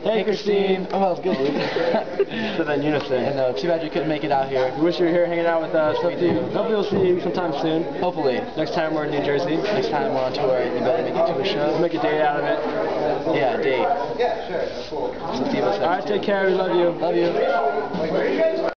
Hey, Christine. Oh, that was good, dude. So then unison. And too bad you couldn't make it out here. We wish you were here hanging out with us. We do. Hopefully we'll see you sometime soon. Hopefully. Next time we're in New Jersey. Next time we're on tour, you better make it to a show. We'll make a date out of it. Yeah, a date. Yeah, sure. That's cool. So Alright, take care. We love you. Love you.